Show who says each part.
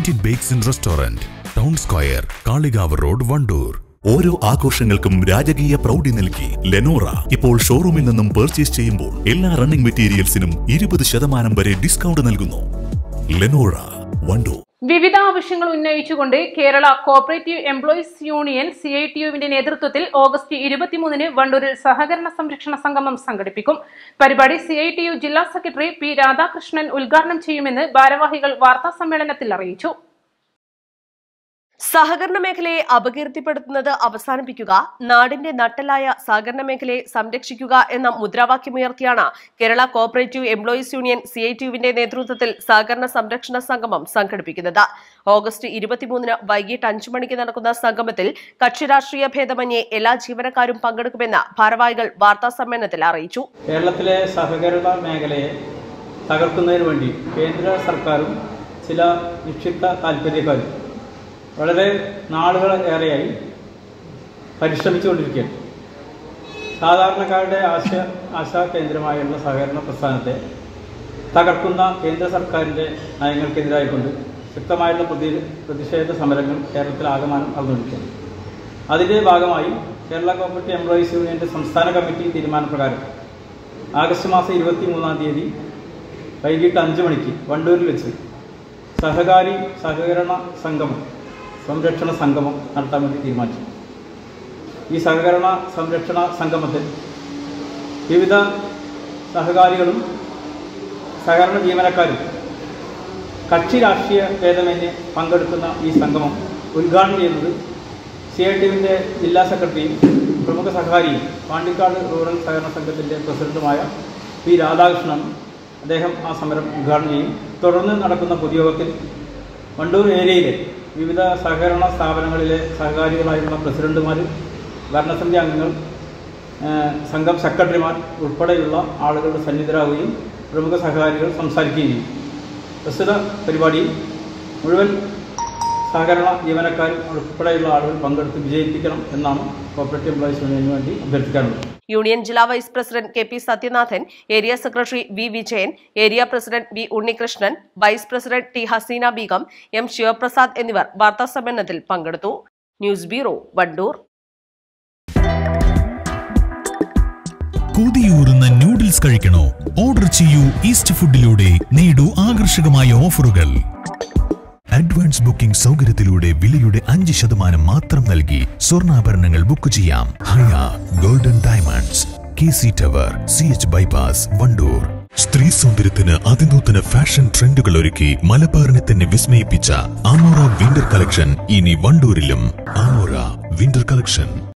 Speaker 1: Indian bakes and restaurant, town square, Kalikavu road, Wandoor.
Speaker 2: ഓരോ ആഘോഷങ്ങൾക്കും രാജകീയ പ്രൗഢി നൽകി ലെനോറ ഇപ്പോൾ ഷോറൂമിൽ നിന്നും പർച്ചേസ് ചെയ്യുമ്പോൾ എല്ലാ റണ്ണിംഗ് മെറ്റീരിയൽസിനും 20% വരെ ഡിസ്കൗണ്ട് നൽകുന്നു. ലെനോറ, വണ്ടൂർ.
Speaker 3: വിവിധ ആവശ്യങ്ങൾ ഉന്നയിച്ചുകൊണ്ട് കേരള കോഓപ്പറേറ്റീവ് എംപ്ലോയീസ് യൂണിയൻ CITU-വിന്റെ നേതൃത്വത്തിൽ ഓഗസ്റ്റ് 23-ന് വണ്ടൂരിൽ സഹകരണ സംരക്ഷണ സംഗമം സംഘടിപ്പിക്കും. പരിപാടി CITU ജില്ലാ സെക്രട്ടറി P. രാധാകൃഷ്ണൻ ഉദ്ഘാടനം ചെയ്യുമെന്ന് ഭാരവാഹികൾ വാർത്താസമ്മേളനത്തിൽ അറിയിച്ചു.
Speaker 4: സഹകരണ മേഖലയെ അപകീർത്തിപ്പെടുത്തുന്നത് അവസാനിപ്പിക്കുക, നാടിന്റെ നട്ടലായ സഹകരണ മേഖലയെ സംരക്ഷിക്കുക എന്ന മുദ്രാവാക്യമുയർത്തിയാണ് കേരള കോഓപ്പറേറ്റീവ് എംപ്ലോയീസ് യൂണിയൻ CITU-വിന്റെ നേതൃത്വത്തിൽ സഹകരണ സംരക്ഷണ സംഗമം സംഘടിപ്പിക്കുന്നത്. ഓഗസ്റ്റ് 23-ന് വൈകിട്ട് 5 മണിക്ക് നടക്കുന്ന സംഗമത്തിൽ കക്ഷി രാഷ്ട്രീയ ഭേദമന്യേ എല്ലാ ജീവനക്കാരും പങ്കെടുക്കുമെന്ന് ഭാരവാഹികൾ വാർത്താസമ്മേളനത്തിൽ അറിയിച്ചു.
Speaker 5: കേരളത്തിലെ സഹകരണ മേഖലയെ തകർക്കുന്നതിന് വേണ്ടി കേന്ദ്ര സർക്കാരും ചില നിക്ഷിപ്ത താൽപര്യക്കാരും വളരെ നാളുകളേറെയായി പരിശ്രമിച്ചുകൊണ്ടിരിക്കുകയാണ്. സാധാരണക്കാരുടെ ആശാ കേന്ദ്രമായുള്ള സഹകരണ പ്രസ്ഥാനത്തെ തകർക്കുന്ന കേന്ദ്ര സർക്കാരിൻ്റെ നയങ്ങൾക്കെതിരായിക്കൊണ്ട് ശക്തമായുള്ള പ്രതിഷേധ സമരങ്ങൾ കേരളത്തിലാകമാനം നടന്നുകൊണ്ടിരിക്കുകയാണ്. അതിൻ്റെ ഭാഗമായി കേരള കോഓപ്പറേറ്റീവ് എംപ്ലോയീസ് യൂണിയൻ്റെ സംസ്ഥാന കമ്മിറ്റി തീരുമാനപ്രകാരം ആഗസ്റ്റ് മാസം 23-ാം തീയതി വൈകിട്ട് 5 മണിക്ക് വണ്ടൂരിൽ വെച്ച് സഹകരണ സംരക്ഷണ സംഗമം നടത്താൻ വേണ്ടി തീരുമാനിച്ചു. ഈ സഹകരണ സംരക്ഷണ സംഗമത്തിൽ വിവിധ സഹകാരികളും സഹകരണ ജീവനക്കാരും കക്ഷി രാഷ്ട്രീയ ഭേദമന്യേ പങ്കെടുക്കുന്ന ഈ സംഗമം ഉദ്ഘാടനം ചെയ്യുന്നത് CITU-വിൻ്റെ ജില്ലാ സെക്രട്ടറിയും പ്രമുഖ സഹകാരിയും പാണ്ടിക്കാട് റൂറൽ സഹകരണ സംഘത്തിൻ്റെ പ്രസിഡന്റുമായ P. രാധാകൃഷ്ണൻ. അദ്ദേഹം ആ സമരം ഉദ്ഘാടനം ചെയ്യും. തുടർന്ന് നടക്കുന്ന പൊതുയോഗത്തിൽ വണ്ടൂർ ഏരിയയിലെ വിവിധ സഹകരണ സ്ഥാപനങ്ങളിലെ സഹകാരികളായിട്ടുള്ള പ്രസിഡന്റുമാർ, ഭരണസമിതി അംഗങ്ങൾ, സംഘം സെക്രട്ടറിമാർ ഉൾപ്പെടെയുള്ള ആളുകളുടെ സന്നിധരാകുകയും പ്രമുഖ സഹകാരികൾ സംസാരിക്കുകയും ചെയ്യും. പ്രസ്തുത പരിപാടിയിൽ മുഴുവൻ സഹകരണ ജീവനക്കാരും ഉൾപ്പെടെയുള്ള ആളുകൾ പങ്കെടുത്ത് വിജയിപ്പിക്കണം എന്നാണ് കോഓപ്പറേറ്റീവ് എംപ്ലോയീസ് യൂണിയനു വേണ്ടി അഭ്യർത്ഥിക്കാനുള്ളത്.
Speaker 4: യൂണിയൻ ജില്ലാ vice president KP Sathyanathan, area secretary V. Vijayan, area president B. Unnikrishnan, vice president T. Haseena Beegum, M. Sivaprasad എന്നിവർ വാർത്താസമ്മേളനത്തിൽ പങ്കെടുത്തു. News bureau, Wandoor.
Speaker 1: കൊതിയൂറുന്ന നൂഡിൽസ് കഴിക്കണോ? ഓർഡർ ചെയ്യൂ ഈസ്റ്റ് ഫുഡിലൂടെ. നേടൂ ആകർഷകമായ ഓഫറുകൾ. അഡ്വാൻസ് ബുക്കിംഗ് സൗകര്യത്തിലൂടെ വിലയുടെ 5% മാത്രം നൽകി സ്വർണ്ണാഭരണങ്ങൾ ബുക്ക് ചെയ്യാം. Haya golden diamonds, KC tower, CH bypass, Wandoor. സ്ത്രീ സൗന്ദര്യത്തിന് അതിനൂതന ഫാഷൻ ട്രെൻഡുകൾ ഒരുക്കി മലബാറിനെ തന്നെ വിസ്മയിപ്പിച്ച ആമോറ വിന്റർ കളക്ഷൻ ഇനി വണ്ടൂരിലും. Amora winter collection.